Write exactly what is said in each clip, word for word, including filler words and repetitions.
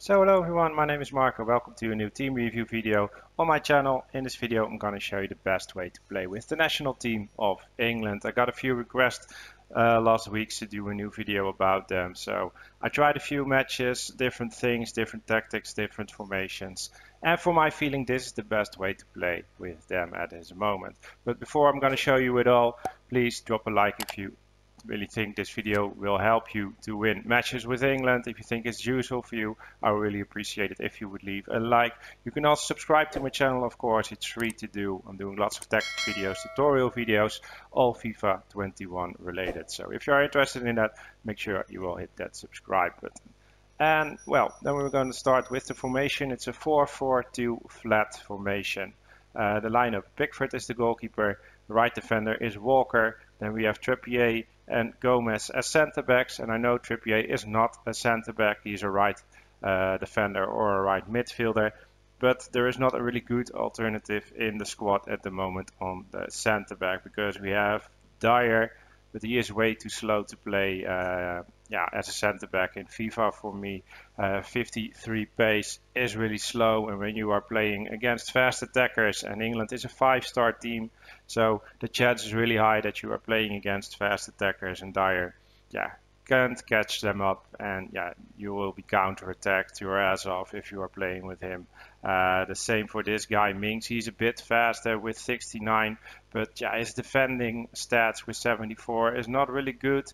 So hello everyone, my name is Marco. Welcome to a new team review video on my channel. In this video I'm going to show you the best way to play with the national team of England. I got a few requests uh, last week to do a new video about them. So I tried a few matches, different things, different tactics, different formations. And for my feeling this is the best way to play with them at this moment. But before I'm going to show you it all, please drop a like if you really think this video will help you to win matches with England. If you think it's useful for you, I would really appreciate it if you would leave a like. You can also subscribe to my channel, of course, it's free to do. I'm doing lots of tactical videos, tutorial videos, all FIFA twenty-one related. So if you are interested in that, make sure you will hit that subscribe button. And well, then we're going to start with the formation. It's a four four two flat formation. Uh, the lineup: Pickford is the goalkeeper, the right defender is Walker, then we have Trippier and Gomez as centre backs, and I know Trippier is not a centre back, he's a right uh, defender or a right midfielder, but there is not a really good alternative in the squad at the moment on the centre back, because we have Dyer, but he is way too slow to play uh, yeah, as a centre back in FIFA for me. Uh, fifty-three pace is really slow, and when you are playing against fast attackers, and England is a five-star team, so the chance is really high that you are playing against fast attackers, and Dyer, yeah, can't catch them up, and yeah, you will be counter-attacked your ass off if you are playing with him. Uh, the same for this guy Mings. He's a bit faster with sixty-nine, but yeah, his defending stats with seventy-four is not really good.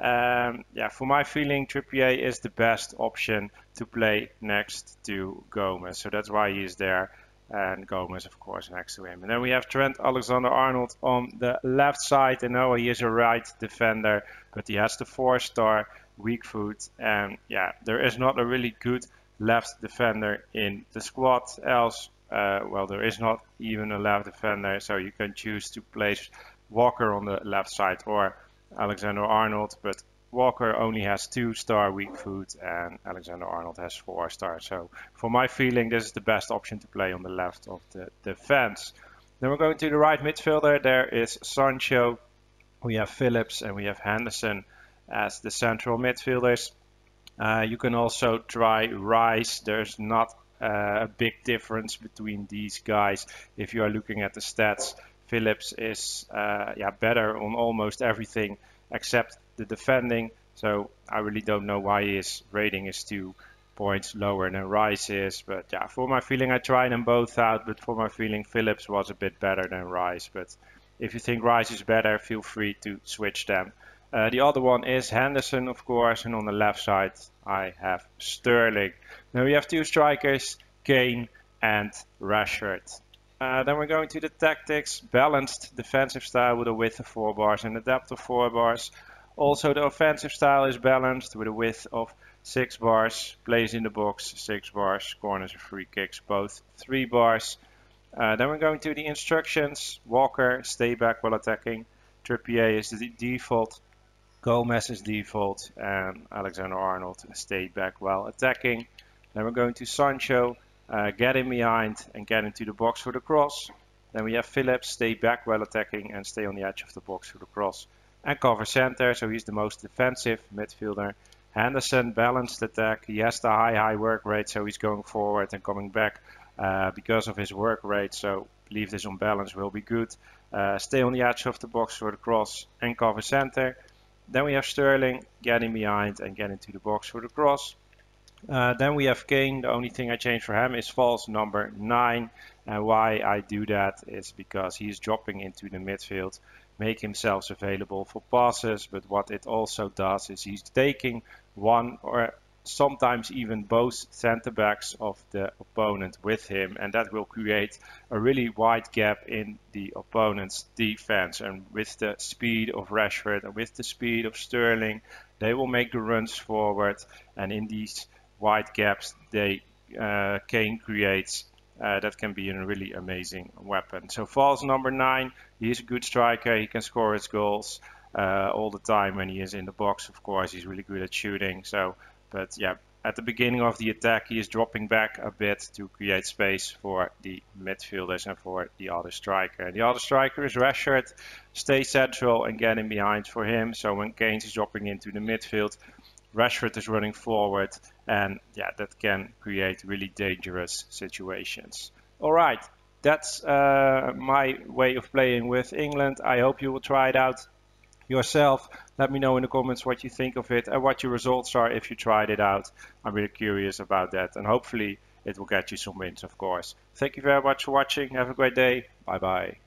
Um, yeah, for my feeling, Trippier is the best option to play next to Gomez, so that's why he is there, and Gomez of course next to him. And then we have Trent Alexander-Arnold on the left side. I know he is a right defender, but he has the four-star weak foot, and yeah, there is not a really good left defender in the squad. Else, uh, well, there is not even a left defender, so you can choose to place Walker on the left side or Alexander-Arnold, but Walker only has two star weak foot and Alexander-Arnold has four star. So for my feeling, this is the best option to play on the left of the defense. Then we're going to the right midfielder. There is Sancho, we have Phillips, and we have Henderson as the central midfielders. Uh, you can also try Rice. There's not uh, a big difference between these guys if you are looking at the stats. Phillips is uh, yeah, better on almost everything except the defending, so I really don't know why his rating is two points lower than Rice is. But yeah, for my feeling, I tried them both out, but for my feeling, Phillips was a bit better than Rice. But if you think Rice is better, feel free to switch them. Uh, the other one is Henderson, of course, and on the left side I have Sterling. Then we have two strikers, Kane and Rashford. Uh, then we're going to the tactics: balanced defensive style with a width of four bars and a depth of four bars. Also the offensive style is balanced with a width of six bars, plays in the box six bars, corners and free kicks both three bars. Uh, then we're going to the instructions: Walker, stay back while attacking, Trippier is the default, Gomez is default, and Alexander-Arnold, stay back while attacking. Then we're going to Sancho, Uh, get in behind and get into the box for the cross. Then we have Phillips, stay back while attacking and stay on the edge of the box for the cross and cover center, so he's the most defensive midfielder. Henderson, balanced attack, he has the high high work rate, so he's going forward and coming back uh, because of his work rate, so believe this on balance will be good. Uh, stay on the edge of the box for the cross and cover center. Then we have Sterling, get in behind and get into the box for the cross. Uh, then we have Kane. The only thing I changed for him is false number nine, and why I do that is because he's dropping into the midfield, make himself available for passes, but what it also does is he's taking one or sometimes even both center backs of the opponent with him, and that will create a really wide gap in the opponent's defense. And with the speed of Rashford and with the speed of Sterling, they will make the runs forward, and in these wide gaps they uh, Kane creates, uh, that can be a really amazing weapon. So false number nine, he is a good striker, he can score his goals uh, all the time when he is in the box. Of course, he's really good at shooting. So, but yeah, at the beginning of the attack he is dropping back a bit to create space for the midfielders and for the other striker. And the other striker is Rashford, stay central and get in behind for him. So when Kane is dropping into the midfield, Rashford is running forward, and yeah, that can create really dangerous situations. All right, that's uh, my way of playing with England. I hope you will try it out yourself. Let me know in the comments what you think of it and what your results are if you tried it out. I'm really curious about that, and hopefully it will get you some wins, of course. Thank you very much for watching. Have a great day. Bye bye.